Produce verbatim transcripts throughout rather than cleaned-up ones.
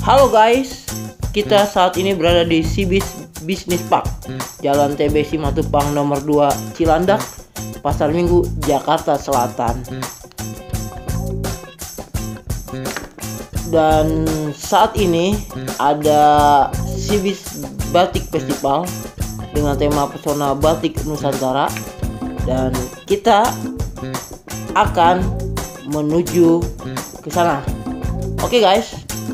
Halo guys, kita saat ini berada di Cibis Business Park, Jalan T B Simatupang nomor dua Cilandak, Pasar Minggu, Jakarta Selatan. Dan saat ini ada Cibis Batik Festival dengan tema Pesona Batik Nusantara, dan kita akan menuju ke sana. Oke guys.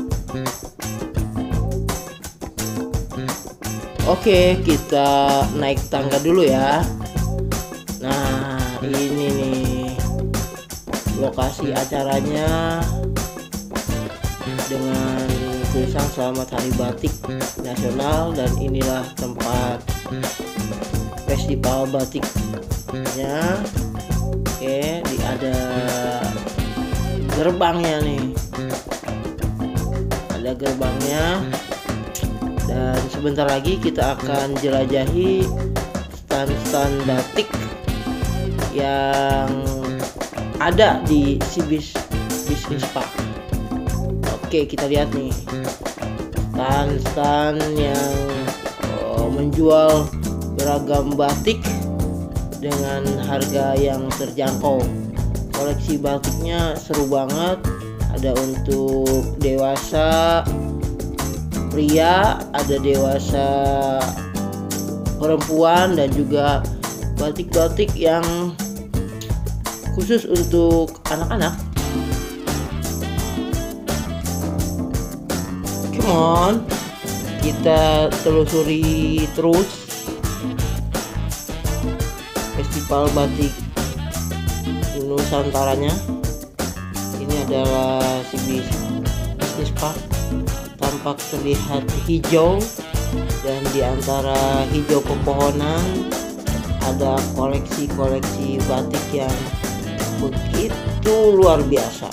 Oke, kita naik tangga dulu ya. Nah, ini nih lokasi acaranya dengan tulisan Selamat Hari Batik Nasional, dan inilah tempat festival batiknya. Oke, di ada gerbangnya nih. Ada gerbangnya. Dan sebentar lagi kita akan jelajahi stand-stand batik yang ada di Cibis Business Park. Oke, kita lihat nih stand-stand yang oh, menjual beragam batik dengan harga yang terjangkau. Koleksi batiknya seru banget. Ada untuk dewasa, pria, ada dewasa, perempuan, dan juga batik-batik yang khusus untuk anak-anak. Come on, kita telusuri terus festival batik Nusantaranya. Ini adalah Cibis Business Park. Tampak terlihat hijau, dan di antara hijau pepohonan ada koleksi-koleksi batik yang begitu luar biasa.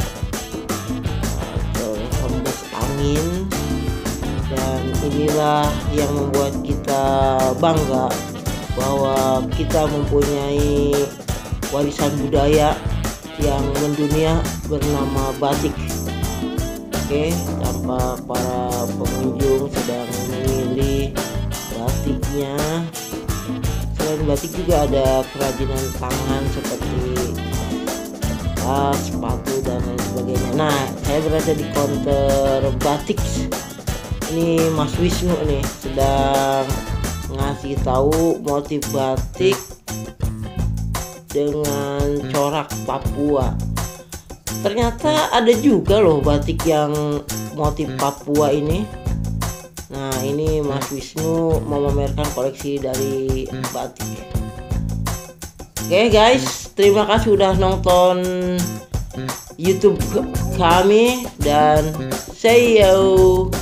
Terhembus angin, dan inilah yang membuat kita bangga bahwa kita mempunyai warisan budaya yang mendunia bernama batik. Oke, tampak para pengunjung sedang memilih batiknya. Selain batik juga ada kerajinan tangan seperti tas, sepatu, dan lain sebagainya. Nah, saya berada di counter batik. Ini Mas Wisnu nih sedang ngasih tahu motif batik dengan corak Papua. Ternyata ada juga loh batik yang motif Papua ini. Nah, ini Mas Wisnu memamerkan koleksi dari batik. Oke guys, terima kasih udah nonton YouTube kami, dan see you.